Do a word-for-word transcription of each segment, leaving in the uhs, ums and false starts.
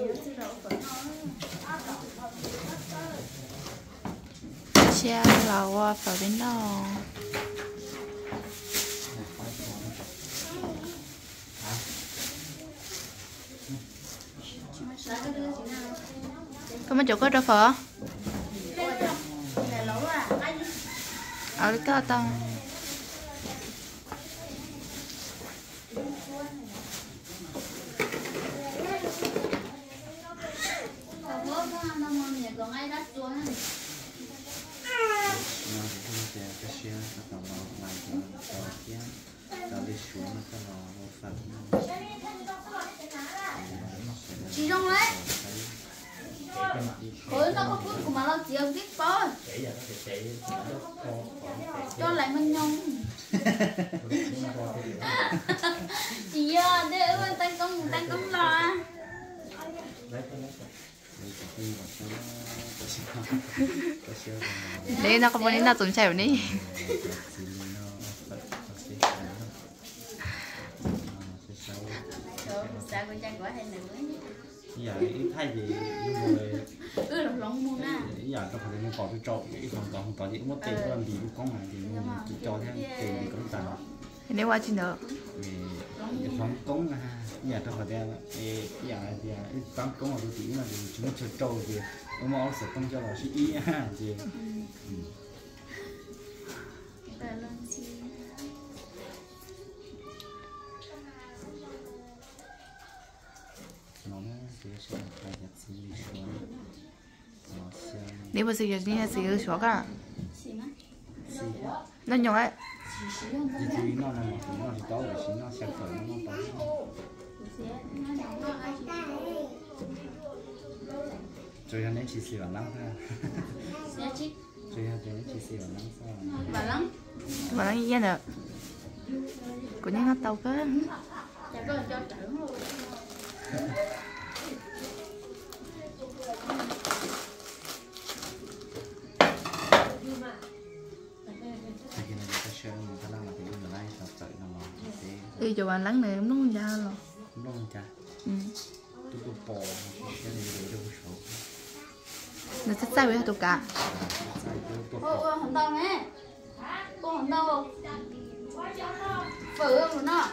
xe lầu vào bên đó có mấy chỗ có đâu phở ở đây có tao chị rong đấy khối nó có phút của mà lo chị không biết có cho lại mình nhông chị ơi để ơi tay công tay công lo đấy nó có muốn đến nào tốn chèo đi sao con trai của hay nữa giờ thay vì người ừ lỏng lỏng mua na giờ tao phải nên có cái trộn cái còn còn không có gì mất tiền làm gì có mà thì chỉ cho theo tiền thì cũng tao nếu qua chuyện nữa vì không cống ha giờ tao phải đeo giờ thì tăng cống ở đôi tí là thì chúng chơi trâu thì ông mà sẽ không cho là sĩ ý ha gì nếu mà sử dụng như sử dụng số cả nó nhỏ ấy chỉ chỉ nó là một nó chỉ tao để chỉ nó sẽ khởi nó tao rồi anh ấy chỉ xì vào lắm ha rồi anh ấy chỉ xì vào lắm sao và lắm mà nó như vậy nè của những nó tàu cơ đi cho bạn lắng này nó không ra rồi nó không ra ừ tôi tôi bỏ cái này để đâu số nó sẽ sai với tụi cả ô ô không đâu nè cô không đâu phở của nó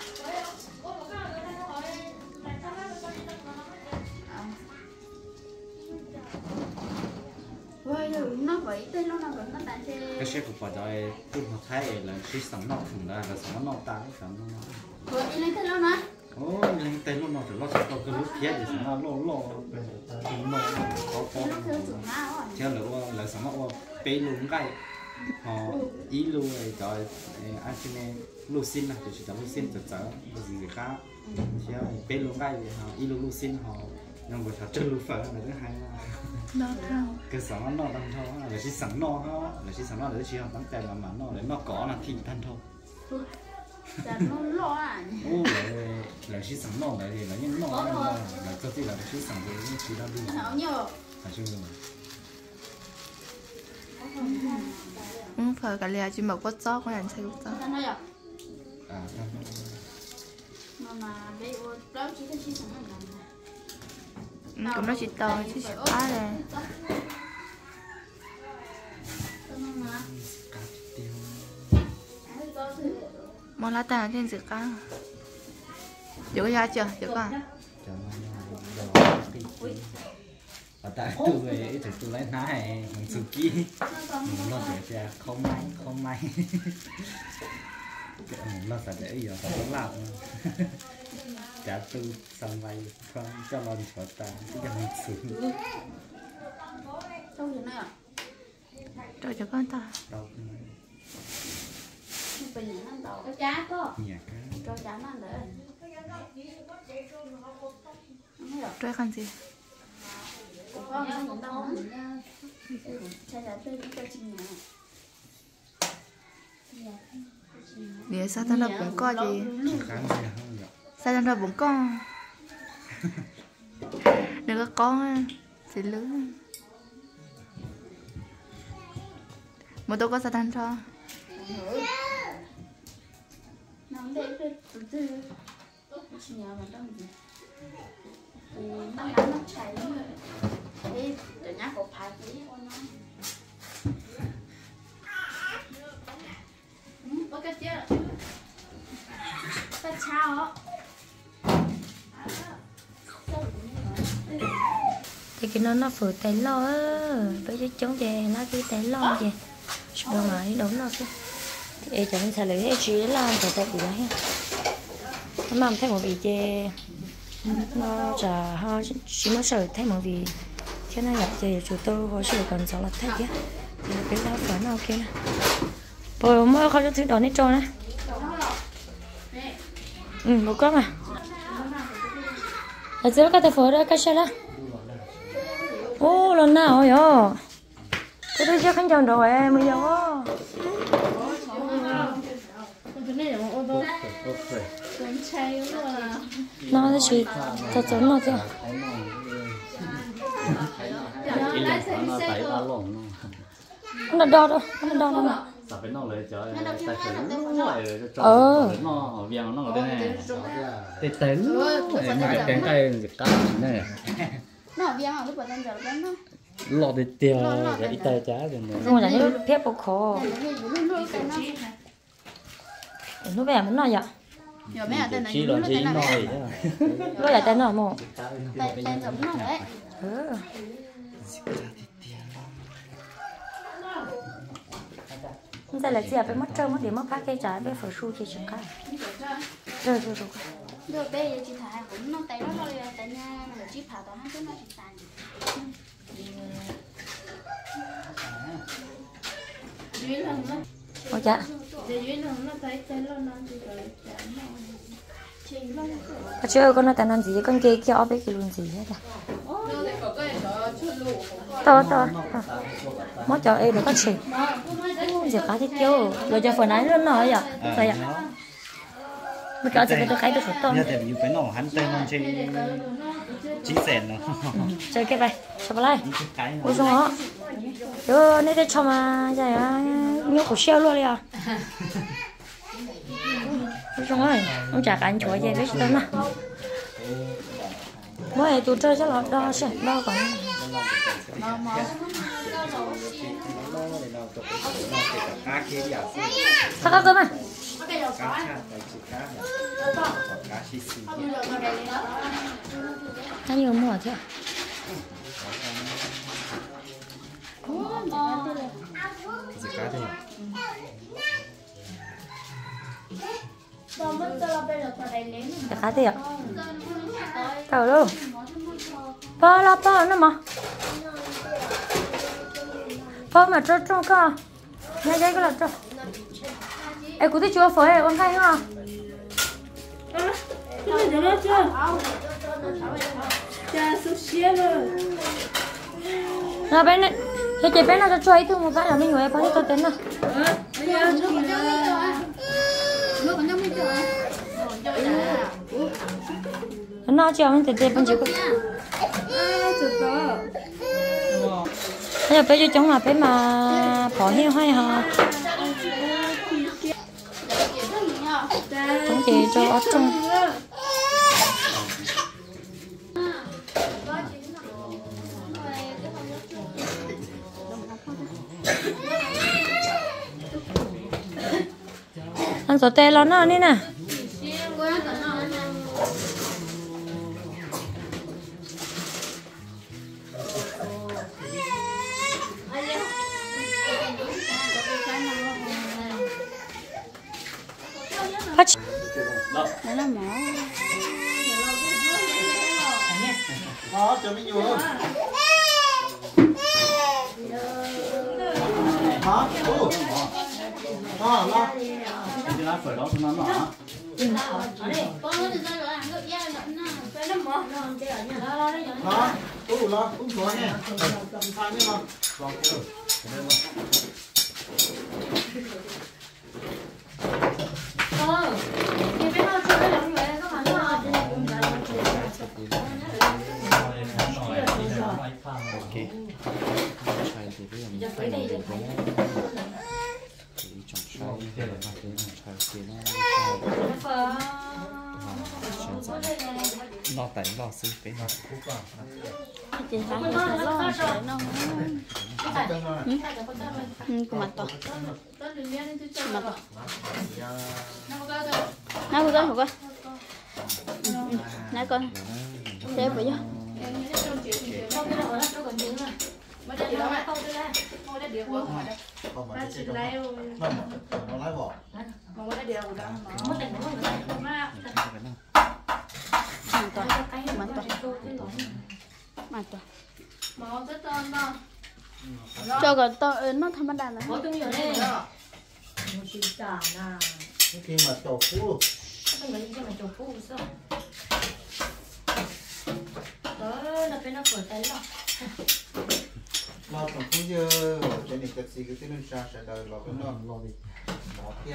nó vậy tên nó là nó tại cái xe của bà đòi tôi một thấy là cái sắm nọ thằng là là sắm nọ ta cái sắm nọ rồi đi lấy tên nó nè ô lên tên nó nọ thì nó sẽ có cái lúc kia thì sắm nọ lo lo nó có có chứ là là sắm nọ bé luôn cái họ ý luôn rồi rồi anh chị này lưu xin là chỉ là lưu xin chợ chợ gì gì khác chứ bé luôn cái họ ý luôn lưu xin họ nhưng mà thật chân lưu phở là thứ hai nó thao cái sẵn nó đang thôi là chỉ sẵn no thôi là chỉ sẵn no để chỉ học bắn tèm mà mà nó để nó có là thì thân thôi nó lo à ô là là chỉ sẵn no đấy thì là những no là cho tí là chỉ sẵn rồi những chỉ đang đi hảo nhiều là chưa rồi không phải cái này chỉ một quất gió của anh sai quất gió à mà mà bây giờ đó chỉ có chỉ sẵn là cũng nó chỉ to chỉ quá này món lá tàn trên giữa cá chưa có ra chưa chưa có và tại tôi về thì tôi lấy ná này mình sưu kỹ nó để ra không may không may nó sẽ để giờ phải làm trả tư xong vay không cho lo cho ta cái dòng sướng đâu vậy này à rồi cho con ta đâu bây giờ nó đầu cái cá có nhà cá cho cá nó để rồi con gì con nó cũng đâu sai là tôi cho chị nhà để sao tao nó cũng có gì sao tao cũng có đừng có con thì lớn một tôi có sao tao cho nó để từ từ chị nhà mà đâu gì nó nắng nó chảy đi để nhá có phải cái con nó có cái chứ cái cháo thì cái nó nó phở tay lo với cái chống về nó cái tay lo về đâu mà đi đúng nó chứ thì cho nên sẽ lấy cái chỉ là phải tay bị đấy mà thấy một vị chè nó chả ho chỉ mới sợ thấy một vị cái này là chè chủ tôi có sự còn sáu là thấy kia thì cái đó phải nó kia nè rồi mới không cho thứ đó nít trôi nè ừ một cốc à ở dưới cái tay phở đó cái xe đó ô lần nào rồi cái đứa chưa khánh chồng rồi em bây giờ quá nó chỉ thật giống nó chứ nó đo đâu nó đo đâu mà ờ nó viên nó ở đây này tê tén mà cái cây gì cá này nó viên họ lúc bữa tên giờ nó lọt đi tiêu cái ít tay chả rồi này không phải là phép bọc khổ nó về muốn nói vậy giờ mấy tên này chỉ là chỉ nói nó là tên nào mà tên tên giống nó đấy ừ bây giờ là gì à phải mất trâu mất điểm mất phát cây trái với phở su thì chẳng cái rồi rồi rồi rồi bây giờ chị thả cũng nó tay nó thôi tay nha là chị thả tao hai cái nó chỉ tàn duyên lần đó ôi dạ duyên lần nó thấy tay nó nó chỉ rồi à chưa con nó tên ăn gì con kia kia ở bên kia luôn gì hết à to to mất cho em được có gì giờ cá thiết kêu rồi cho phần ấy nó nói vậy vậy à mới có cho tôi cái được to giờ thì phải nổ hắn tên non chơi chỉ sèn nó chơi cái này sao lại ôi xong đó chứ nên để cho mà vậy à nhóc của xeo luôn đi à ôi xong rồi ông trả anh chúa vậy biết sao nè mới tụi chơi cho nó đo xem đo còn sao cơ mà hay nhiều mua thế cá cá thế à tao đâu ba la ba nữa mà ba mà cho cho cả nghe cái cái là cho em cũng thích chúa phơi em hay không cái này được chưa cha súp xiên rồi nào bên này cái chế bên nào cho cho ấy thôi một cái là mình ngồi phải cho tên nào bây giờ nước còn trong mấy chỗ nước còn trong mấy chỗ nó chưa mình tiền bên chịu bây giờ bây giờ chống là bé mà bỏ heo hay hả chống chị cho ở trong ăn sổ tê lo nó đi nè phát đó là mỏ nó cho mấy vô hả ô nó nó cái lá phở đó nó nó con nó từ rồi ăn được da nó phải nó mỏ nó nó ô nó cũng xuống nha sai nhá mà ờ thì bên nó chưa có làm vậy có mà nó ok sai thì bây giờ phải làm được đúng trong sai thì là phải làm sai thì nó sai lo tẩy lo xí cái nó chị phải lo lo để nó ừ của mặt to mặt to nó có con con nó con xem vậy chứ không mà chỉ lấy nó lấy bỏ mặt to mặt to cho cái to nó thâm đàn này khi mà trầu phú lo còn phú giờ cái này cái gì cái tên nó sẽ đời lo cái nó lo đi bỏ kia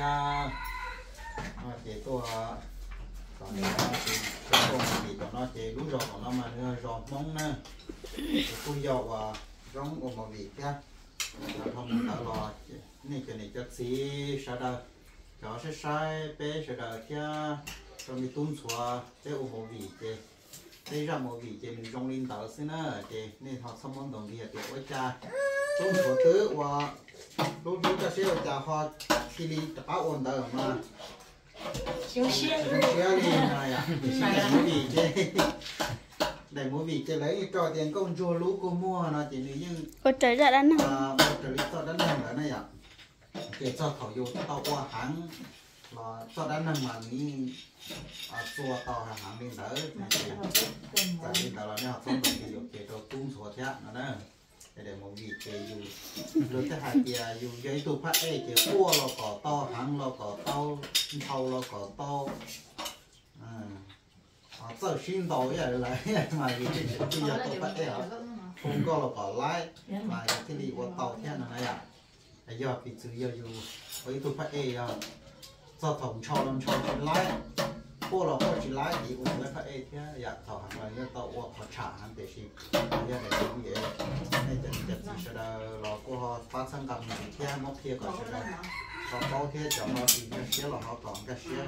mà chếตัวcòn nó thì cái con thì còn nó chế lú rọ còn nó mà nó rọ mông nè tôi dầu và rong ôm vào vị kia là không đã lo này cái này cái gì sẽ đời cho sẽ sai bé sẽ đời kia trong cái tung xóa cái ôm vào vị chế đây ra một vị chế mình rong lên tàu xin á chế nên họ xong món đồng địa tiểu với cha tung xóa tứ và lúc lúc ta sẽ cha họ khi đi tập ôn tàu mà chiếu xiên chiếu đi này à mỗi vị chế để mỗi vị chế lấy cho tiền công chùa lũ cô mua nó chỉ nếu như có trời ra đánh à trời lý cho đánh hàng ở này ạ để cho thầu vô tàu qua hàng là cho đánh hàng mà ní à chùa tàu hàng hàng bên đỡ tại vì tàu là nếu họ không đồng thì dùng chế cho tung sủa thế nó nè để một vị chế dù rồi cái hai kia dù giấy tu phát ấy chế cua lo cỏ to hàng lo cỏ tàu thầu lo cỏ to à giờ xin tàu vậy là mà vì bây giờ tàu phát ấy không có là cỏ lái mà cái đi qua tàu thế này à bây giờ bị xử giờ dù với tu phát ấy à do thòng cho làm cho cái lái cô là cô chỉ lái thì cũng lấy phát ấy thế dạ thầu hàng là như tàu qua họ trả hàng để xin bây giờ để cái gì này chật chật gì sẽ là là cô họ phát sang cầm này thế móc kia còn sẽ là họ bao thế cho nó thì cái xe là họ còn cái xe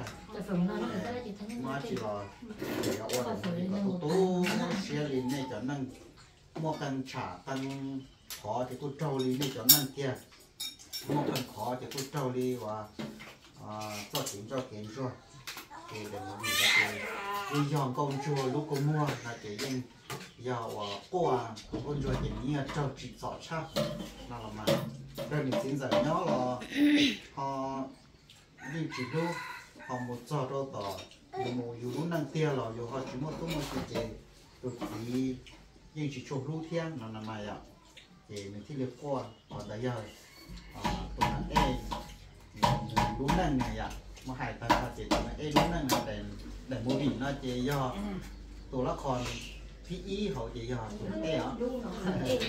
mà chỉ là để ở đây có tố xe lên này cho năng mua căn trả căn khó thì cô trâu đi này cho năng kia mua căn khó thì cô trâu đi và cho tiền cho tiền rồi thì để mà mình cái đi dọn công chùa lúc cô mua là chỉ nên giờ qua con chùa chỉ như trâu chỉ dọn sao nó là mà rồi mình xin giải nhớ là họ đi chỉ đâu họ một giờ đâu tỏ một dù năng tiêu là dù họ chỉ một số một cái gì tụi chỉ nhưng chỉ chụp lưu thiên là làm mày ạ thì mình thi liệt qua họ đã giờ tụi nó ê đúng năng này ạ mà hải ta họ chỉ tụi nó ê đúng năng này để để mua vị nó chỉ do tụi nó còn phi ý họ chỉ do tụi nó ê ạ thì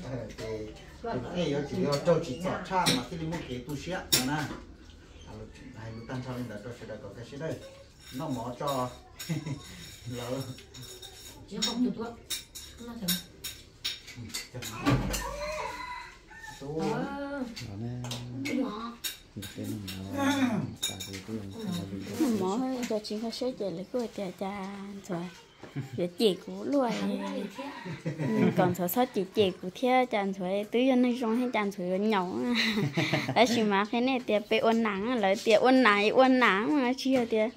tụi nó ê họ chỉ do trâu chỉ chọn cha mà khi đi mua cái tu sửa mà nè hay lúc tăng sau nên là cho sẽ có cái sẽ đây nó mỏ cho lỡ chứ không được nữa nó thử số mỏ cho chính cái số chạy lấy cái cha cha rồi để chị của luôn còn số số chị chị của theo chàng thôi tứ dân này rong hay chàng thôi nhỏ đấy chỉ mà cái này tiệt bị ôn nắng lấy tiệt ôn này ôn nắng mà chia tiệt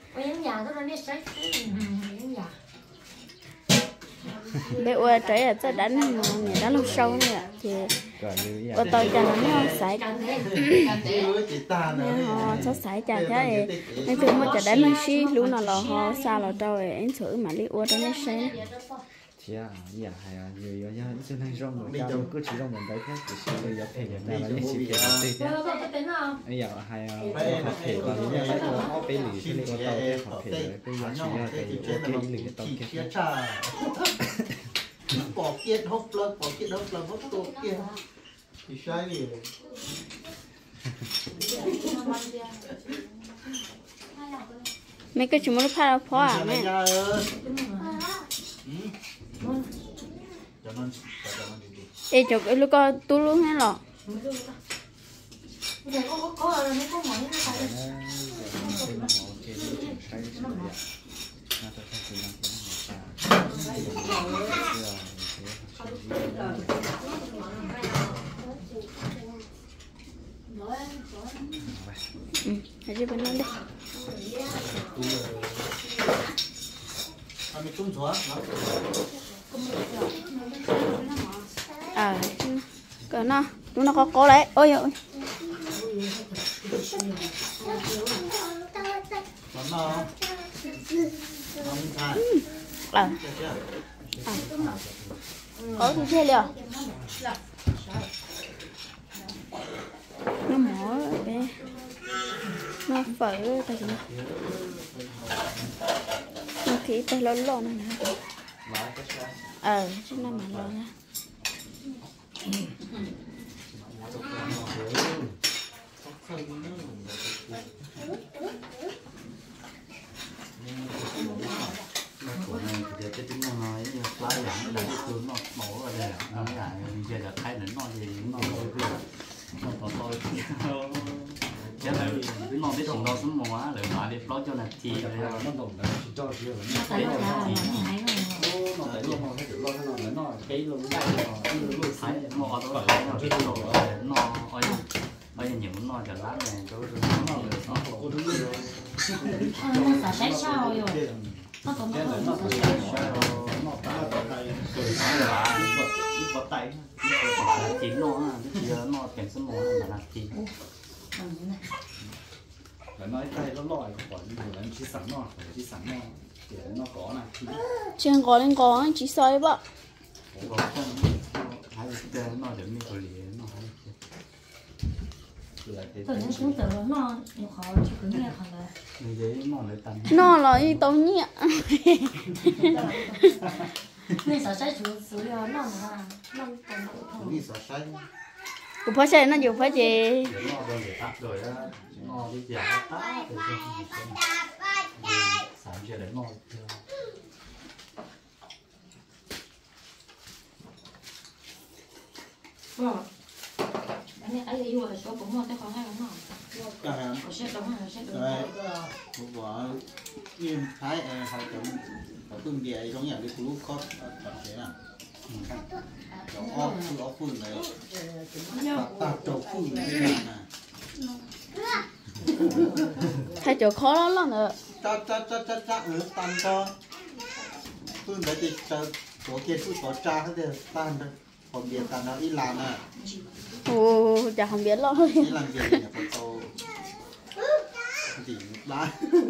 bị ôn trái ở chỗ đánh người đã lâu sâu nữa thì ô tô cho nó nó sải họ số sải chả thế nên tôi mới cho đánh nó xí lúc nào là họ sao là đâu rồi anh thử mà đi ôn cho nó xé thì à dạ hay à nhiều nhiều nhá cho nên rong một cao cứ chỉ rong một đấy thế thì sẽ bây giờ thể hiện ra là những sự kiện đầu tiên thế bây giờ hay học thể và những cái có cái lì thì có tàu cái học thể rồi bây giờ chỉ là cái cái lì cái tàu cái bỏ kiệt hốc lơ bỏ kiệt hốc lơ hốc tổ kia thì sai đi mấy cái chúng nó phá ra phá à mẹ ê chụp cái lúc có tu luôn hay lọ bây giờ có có có rồi nó có mỏi nó phải gì bên nó đi anh mới trúng xuống à cái nó chúng nó có có đấy ôi ôi nó nó nó không thay à à có thì chơi liều nó mỏ bé nó phở tay gì nó khí tay lớn lớn này nè ờ chứ nó mà lớn nha của này thì cái tính nó nói như lá dạng là cái tướng nó mổ ở đây nó lại giờ là thay đến nó gì nó nó có tôi chắc là nó biết chúng nó xuống mùa để nói đi lo cho là thì nó đồng là cho thì nó thấy là thì nó thấy luôn nó thấy được lo nó nó nó cái luôn cái luôn thấy nó ở đó nó biết rồi nó ơi ơi những nó cho lá này chỗ nó nó có thứ gì nó sẽ sẽ sao rồi nó còn nó nó sẽ nó bật tay chín nó chỉ nó kèm số một là là chín là nói tay nó lòi còn là chỉ sẵn nó chỉ sẵn nó để nó có này trên có lên có chỉ xoay bợ có hai cái nó để mình có liền nó hai tôi nó xuống từ nó nhiều khó chỉ cứ nghe khó là người đấy nó lấy tầm nó là y tao nhẹ nên sợ sai chủ chủ yếu nó là nó còn không đi sợ say cũng phải xe nó dùng phải gì nó rồi để tắt rồi á nó đi giả tắt thì sáng giờ đấy nó vâng anh ấy ấy yêu là số bốn một cái khó hai không cả hàng có sẽ đúng hay sẽ đúng đấy của yên thái họ chấm họ tương địa giống như cái cú cốt tập thế à nó ốp cứ ốp phun này tạt trộn phun này nè thay chỗ khó lắm lắm nữa cha cha cha cha cha ừ tan cho phun đấy thì cha chỗ kia phun có cha hết rồi tan rồi còn biệt tan nó ít làm à ồ chả không biết lo ít làm việc nhà phần tô gì lá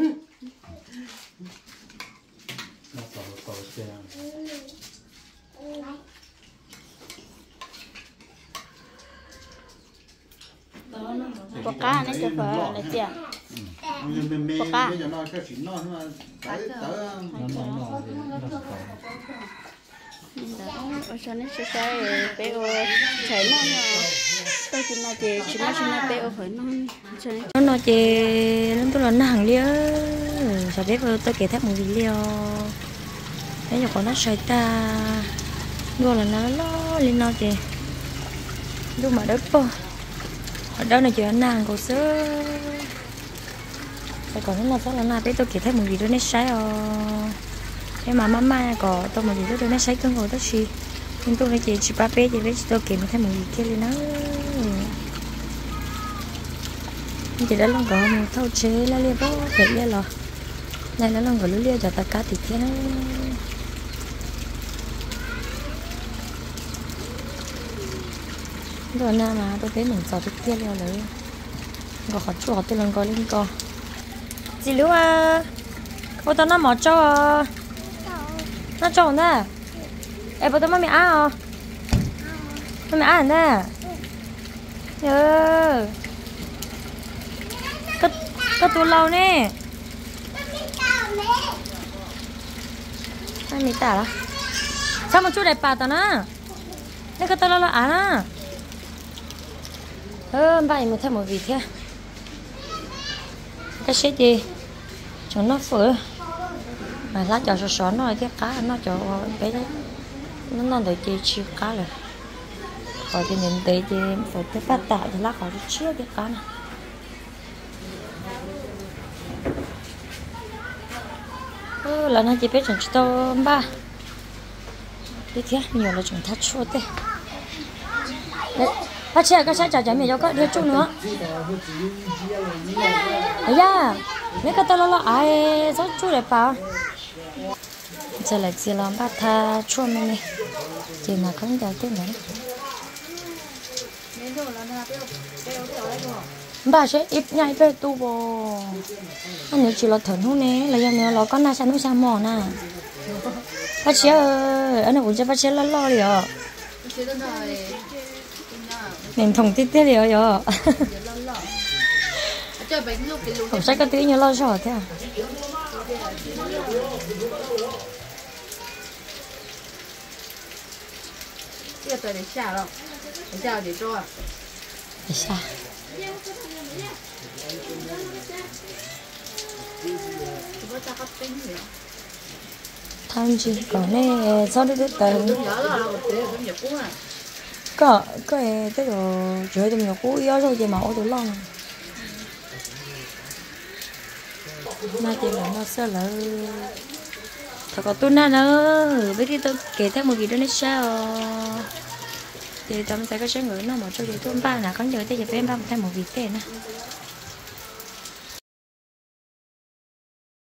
nó tổ tổ xe có cá này cho phở là chè mình mình mình bây giờ nó cái chuyện nó mà tới tới nó nó nó ở chỗ này sẽ sai bé ô thấy nó mà tôi chỉ là chị chỉ nói chỉ là bé ô phải nó cho nên nó nói chị nó tôi là nó hàng lia sao biết tôi kể thép một video đấy giờ còn nó sai ta rồi là nó lo lên nó chị lúc mà đất po ở đâu này chị ăn nàng cổ sữa rồi còn nó là chắc là na biết tôi kể thép một video nó sai rồi em mà mama có tôi mà gì đó nó sai cơn rồi đó chị nhưng tôi nói chị chị ba bé chị biết tôi kể một thép một video lên nó chị đã lòng có một thâu chế là lia bó vậy lia lò này là lòng có lia cho tất cả thì thế nó rồi na mà tôi thấy mình sợ cái kia lia rồi có khó chua tôi lần có lên co chị lưu à ô tao nó mỏ cho à nó trộn nè em bảo tao mày ăn à mày ăn nè nhớ cái cái tủ lâu nè ai mì tả là sao một chút đẹp bà tao nè nên cái tao lâu là ăn à ơ bà em thêm một vị thế cái xếp gì cho nó phở mà lá cho sò nó cái cá nó cho cái đấy nó nó để chơi chiêu cá rồi còn cái nhìn thấy thì phải cái phát tạo thì lá khỏi chiêu cái cá này ừ, lần này chị biết chọn cho ba đi thế nhiều là chọn thắt chua thế đấy bác chị cái xe chở chở mẹ cho có đưa chút nữa ấy da nếu cái tao lo lo ai rất chút để bảo giờ lại chỉ làm bát tha chua mẹ mẹ chỉ là không được tiếng nữa bà sẽ ít nhảy về tu bò anh nhớ chỉ là thở hôn nè là do nhớ là con na sang nó sang mỏ nè bác chị ơi anh cũng cho bác chị lo lo đi ạ mình thùng tít tít đi ạ không sai cái tí nhớ lo sợ thế à 这个得下了，下得做。 để xa tham gì còn này sao đi tới tận có cái cái đồ chơi tụi nhỏ cũ yếu rồi thì mà ô tô long mà tiền là nó sợ là thật có tuần nào nữa bây giờ tôi kể thêm một gì đó nữa sao thì tầm sẽ có sẽ ngửi nó mà cho tôi tuần ba là có giờ tới giờ em ba một thêm một vị tiền nè